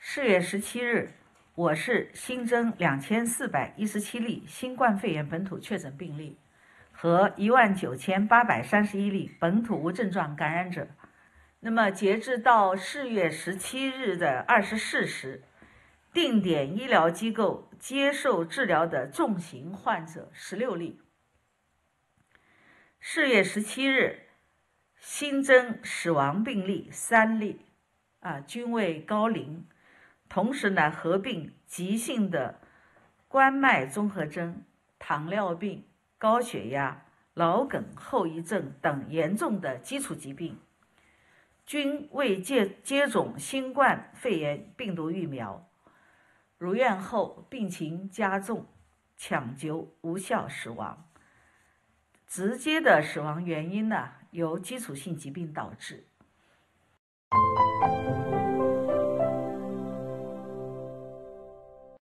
4月17日，我市新增2417例新冠肺炎本土确诊病例和19831例本土无症状感染者。那么，截至到4月17日的24时，定点医疗机构接受治疗的重型患者16例。4月17日，新增死亡病例3例，均为高龄。同时呢，合并急性的冠脉综合征、糖尿病、高血压、脑梗后遗症等严重的基础疾病，均未接种新冠肺炎病毒疫苗，入院后病情加重，抢救无效死亡。直接的死亡原因呢，由基础性疾病导致。